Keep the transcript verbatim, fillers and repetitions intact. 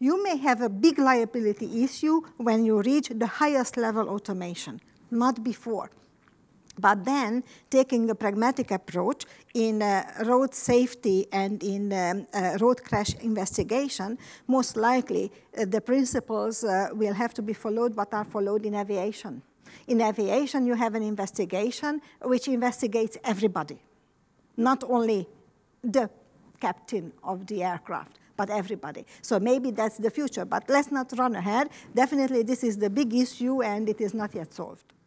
You may have a big liability issue when you reach the highest level automation, not before. But then, taking a pragmatic approach in uh, road safety and in um, uh, road crash investigation, most likely uh, the principles uh, will have to be followed what are followed in aviation. In aviation, you have an investigation which investigates everybody, not only the captain of the aircraft, but everybody. So maybe that's the future, but let's not run ahead. Definitely, this is the big issue, and it is not yet solved.